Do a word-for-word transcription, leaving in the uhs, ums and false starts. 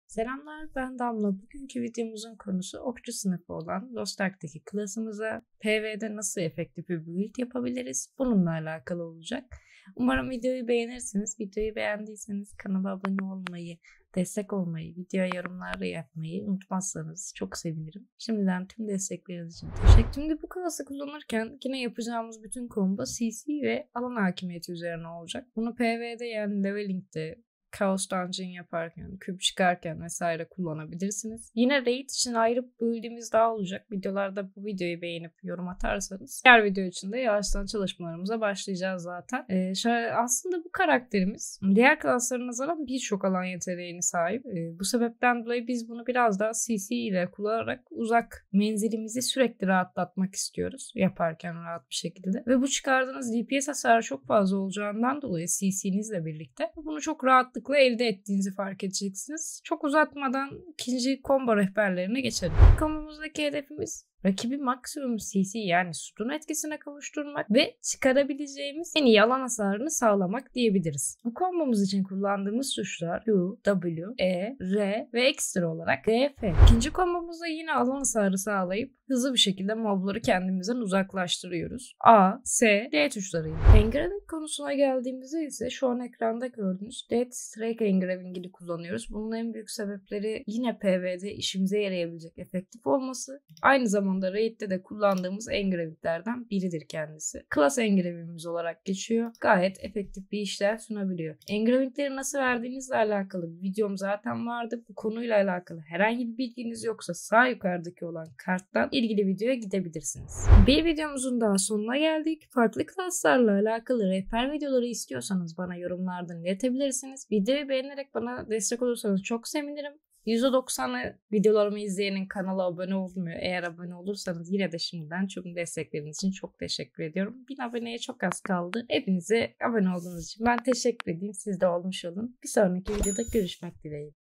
Selamlar, ben Damla. Bugünkü videomuzun konusu okçu sınıfı olan Lost Ark'taki klasımıza P V'de nasıl efektif bir build yapabiliriz? Bununla alakalı olacak. Umarım videoyu beğenirsiniz. Videoyu beğendiyseniz kanala abone olmayı, destek olmayı, videoya yorumlar yapmayı unutmazsanız çok sevinirim. Şimdiden tüm destekleriniz için teşekkür ederim. Şimdi bu klası kullanırken yine yapacağımız bütün kombo C C ve alan hakimiyeti üzerine olacak. Bunu P V'de yani leveling'de, Chaos Dungeon yaparken, küp çıkarken vesaire kullanabilirsiniz. Yine raid için ayrı build'imiz daha olacak. Videolarda bu videoyu beğenip yorum atarsanız diğer video için de yavaştan çalışmalarımıza başlayacağız zaten. Ee, şöyle, aslında bu karakterimiz diğer klaslara nazaran birçok alan yeteneğine sahip. Ee, bu sebepten dolayı biz bunu biraz daha C C ile kullanarak uzak menzilimizi sürekli rahatlatmak istiyoruz. Yaparken rahat bir şekilde. Ve bu çıkardığınız D P S hasarı çok fazla olacağından dolayı C C'nizle birlikte bunu çok rahatlıkla elde ettiğinizi fark edeceksiniz. Çok uzatmadan ikinci combo rehberlerine geçelim. Kombomuzdaki hedefimiz rakibi maksimum C C yani sütun etkisine kavuşturmak ve çıkarabileceğimiz en iyi alan hasarını sağlamak diyebiliriz. Bu kombomuz için kullandığımız tuşlar Q, W, E, R ve ekstra olarak D, F. İkinci kombomuzda yine alan hasarı sağlayıp hızlı bir şekilde mobları kendimizden uzaklaştırıyoruz. A, S, D tuşlarıyla. Engraving konusuna geldiğimizde ise şu an ekranda gördüğünüz Dead Strike Engraving'ini kullanıyoruz. Bunun en büyük sebepleri yine P V'de işimize yarayabilecek efektif olması. Aynı zamanda zamanda Raid'de de kullandığımız engravinglerden biridir kendisi. Class engravingimiz olarak geçiyor. Gayet efektif bir işler sunabiliyor. Engravingleri nasıl verdiğinizle alakalı bir videom zaten vardı. Bu konuyla alakalı herhangi bir bilginiz yoksa sağ yukarıdaki olan karttan ilgili videoya gidebilirsiniz. Bir videomuzun daha sonuna geldik. Farklı klaslarla alakalı rehber videoları istiyorsanız bana yorumlardan iletebilirsiniz. Videoyu beğenerek bana destek olursanız çok sevinirim. yüzde doksanı videolarımı izleyenin kanala abone olmuyor. Eğer abone olursanız yine de şimdiden çok destekleriniz için çok teşekkür ediyorum. bin aboneye çok az kaldı. Hepinize abone olduğunuz için ben teşekkür edeyim. Siz de olmuş olun. Bir sonraki videoda görüşmek dileğiyle.